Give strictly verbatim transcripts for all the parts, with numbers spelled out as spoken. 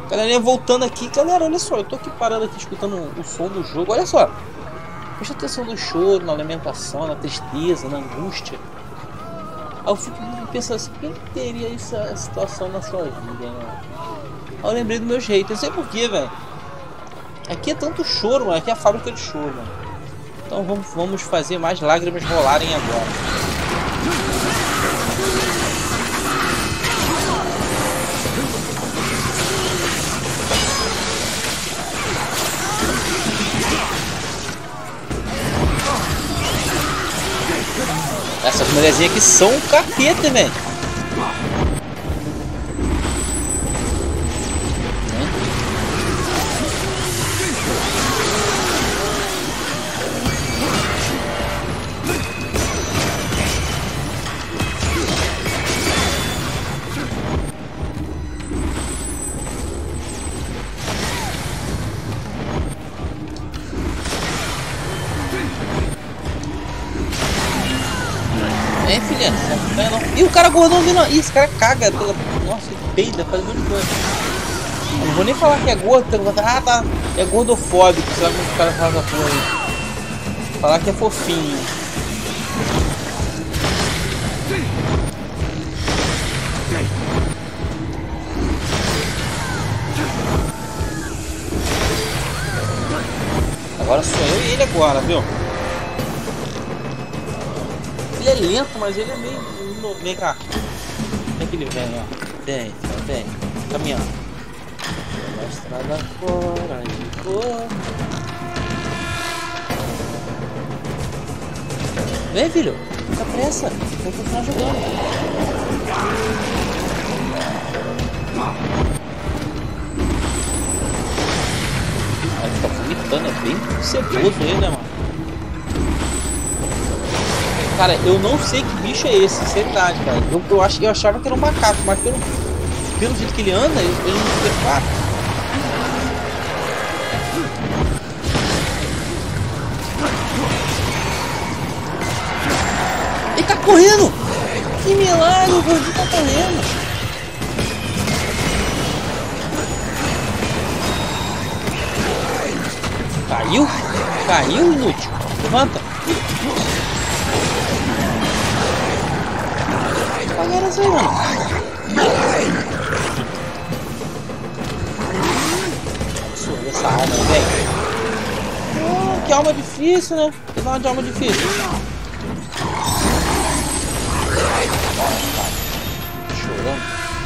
Galerinha, voltando aqui. Galera, olha só. Eu tô aqui parado aqui escutando o som do jogo. Olha só. Presta atenção no choro, na lamentação, na tristeza, na angústia. Aí eu fico pensando assim, quem teria essa situação na sua vida, né? Aí eu lembrei do meu jeito. Eu não sei porquê, velho. Aqui é tanto choro, mano. Aqui é a fábrica de choro, mano. Então vamos, vamos fazer mais lágrimas rolarem agora. Essas mulherzinhas aqui são um capeta, velho. É, filha, não, não. Ih, o cara gordão vindo. Ih, esse cara caga pela. Nossa, ele peida, faz um monte de coisa. Não vou nem falar que é gordo, ah, tá. É gordofóbico, sabe como os caras falam essa porra aí? Falar que é fofinho. Agora sou eu e ele agora, viu? Ele é lento, mas ele é meio... Vem cá. Como é que ele vem, ó? Vem, vem. Caminhando. Na estrada fora de cor. Vem, filho. Fica pressa. Vou continuar jogando. Vai ficar vomitando. É bem ceboso ele, né, mano? Cara, eu não sei que bicho é esse, seriedade, cara. Eu, eu, ach, eu achava que era um macaco, mas pelo, pelo jeito que ele anda, ele, ele não se prepara. Ele tá correndo! Que milagre, o gordinho tá correndo! Caiu? Caiu, inútil! Levanta! Agora sai, mano. Absurda essa alma, velho. Oh, que alma difícil, né? Que uma de alma difícil. Chorando.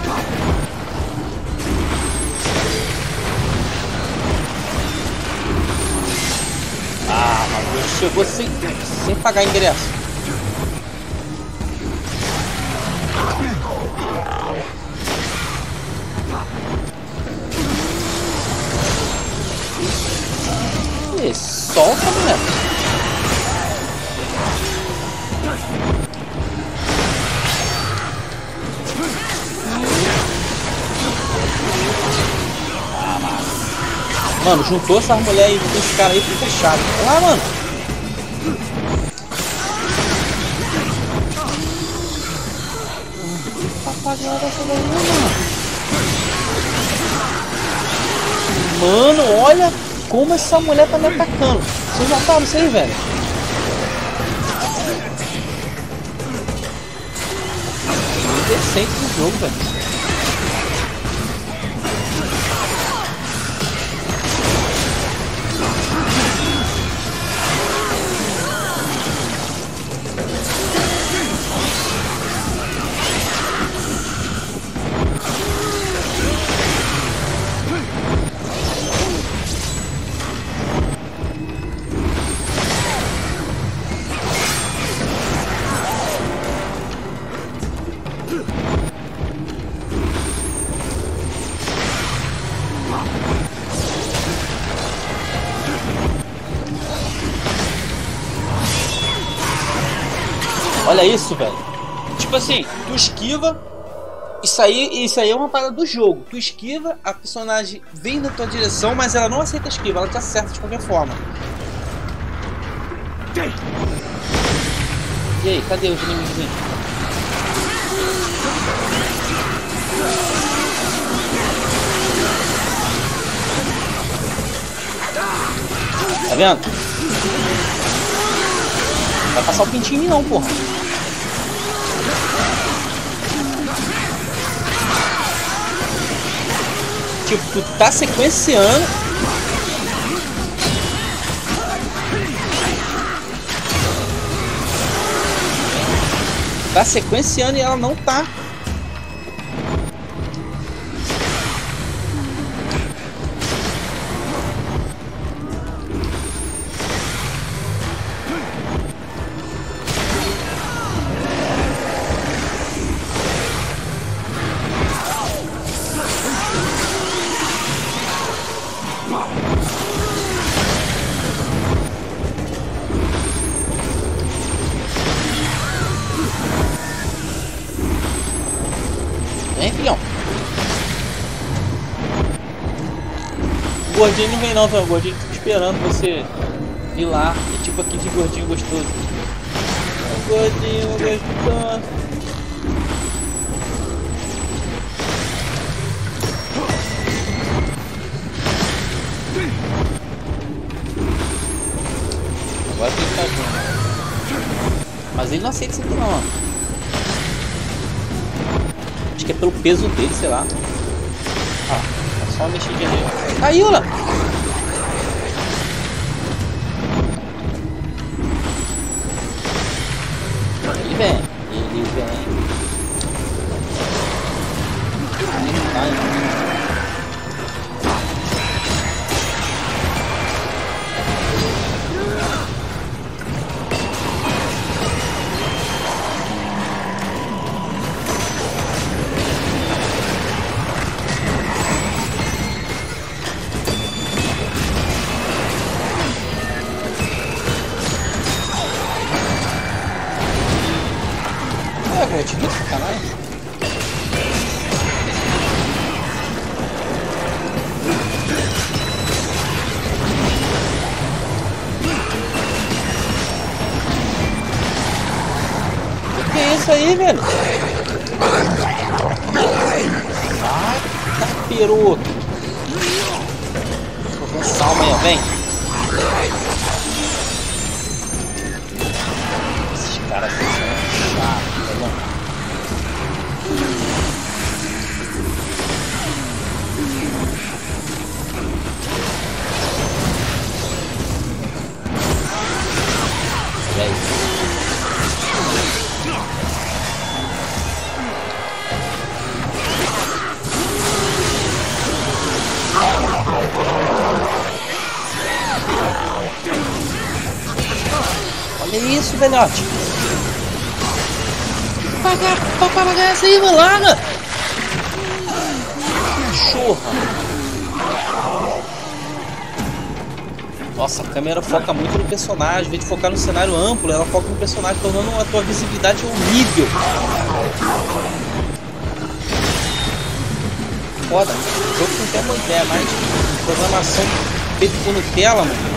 Ah, mas ele chegou sem, sem pagar ingresso. E solta, mulher. Mano, juntou essas mulheres com esse cara aí, fica chato. Olha lá, mano. Papagaio dessa daí, mano. Mano, olha como essa mulher tá me atacando. Vocês notaram isso aí, velho? Indecente do jogo, velho. Olha isso, velho. Tipo assim, tu esquiva. Isso aí, isso aí é uma parada do jogo. Tu esquiva, a personagem vem na tua direção, mas ela não aceita a esquiva, ela te acerta de qualquer forma. E aí, cadê os inimigos? vendo? Não vai passar o pintinho em mim não, porra. Tipo, tu tá sequenciando. Tá sequenciando e ela não tá. Vem, filhão. O gordinho não vem não, tá? O gordinho fica esperando você ir lá. É tipo aqui de gordinho gostoso. O gordinho gostoso. Agora tem que estar junto. Mas ele não aceita isso aqui não, ó. Acho que é pelo peso dele, sei lá. Ah, é só uma mexidinha nele. Caiu lá! Ele vem, ele vem. Ele vai. É, tipo, sacanagem. O que é isso aí, velho? Ai, capiroto. Com salma aí, ó, vem. Esses caras são chatos. Olha isso, velhote. Papagaio essa aí, larga! Cachorra! Nossa, a câmera foca muito no personagem. Em vez de focar no cenário amplo, ela foca no personagem, tornando a tua visibilidade horrível. Foda, o jogo não tem uma ideia, mas programação feita por Nutella, mano.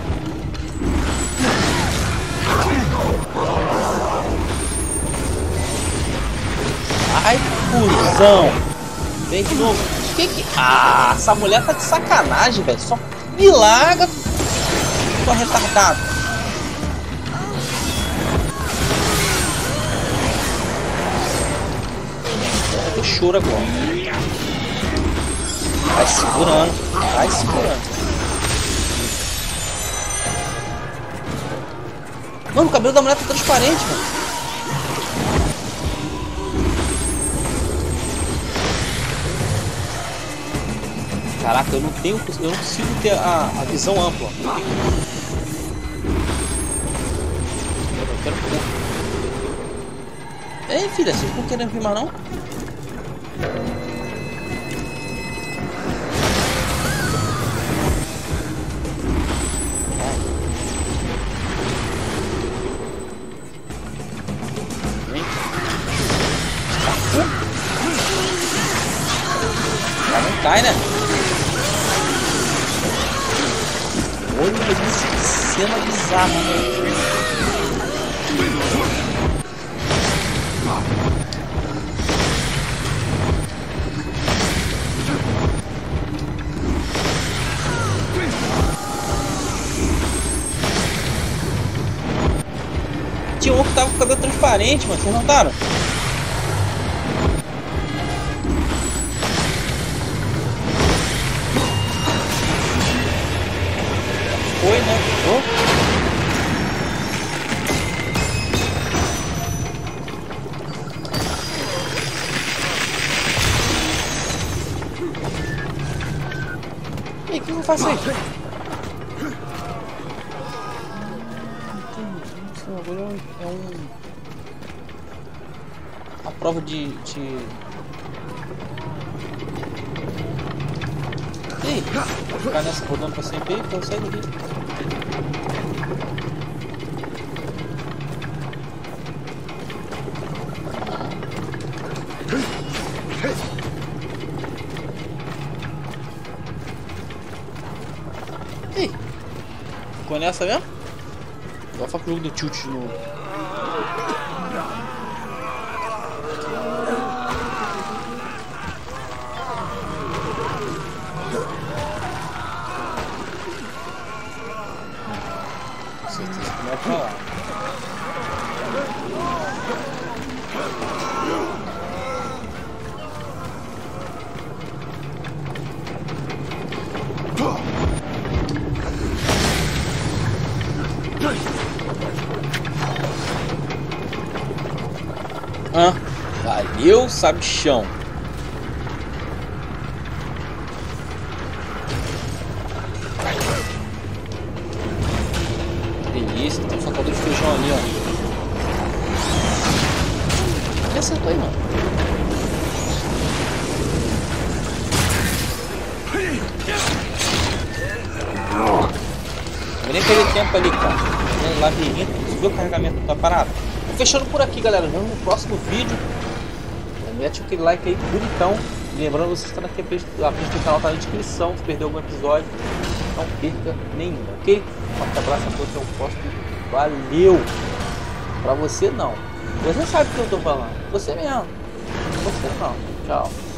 Ai, cuzão! Vem de novo. Que que... Ah, essa mulher tá de sacanagem, velho. Só me larga. Tô retardado. Vai ter choro agora. Vai segurando. Vai segurando. Mano, o cabelo da mulher tá transparente, mano. Caraca, eu não tenho, eu não consigo ter a, a visão ampla. Eu quero correr. Ei, filha, vocês não querem vir mais não? Vem. Já não cai, né? Olha isso, que cena bizarra, né? tava com o cabelo transparente, mano. Vocês notaram? Foi, né? Oh. E o que eu faço aí? Agora é um... a prova de... de... Ei, vou ficar nessa rodando pra sempre aí, então sai daqui. Ei, ficou nessa mesmo? Agora faço o jogo do tilt de novo. Certeza que vai pra lá. Ah, valeu, sabichão. Delícia, tem um sacador de feijão ali, ó. Ele acertou aí, mano. Eu nem perdi tempo ali, cara. No labirinto, você viu o carregamento da parada? Vou fechando por aqui, galera. Vamos no próximo vídeo. Mete aquele like aí bonitão. Lembrando, você está aqui, a page do canal tá na descrição. Se perdeu algum episódio, não perca nenhum, ok? Um forte abraço a todos, eu posto. Valeu! Pra você não. Você sabe o que eu tô falando. Você mesmo. Você não. Tchau.